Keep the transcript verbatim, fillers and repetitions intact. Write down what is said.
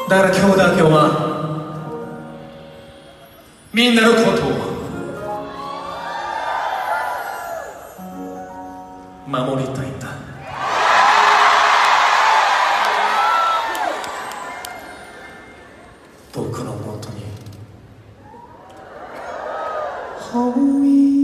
だから今日だけはみんなのことを守りたいんだ。僕のもとに Hold me